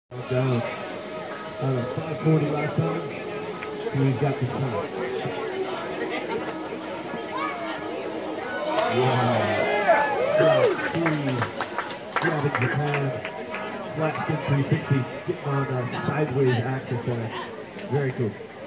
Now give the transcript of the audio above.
Down. 540 last time. He's got the top. Yeah. Grabbing Japan. Flat spin 360. Getting on sideways axis there. Very cool.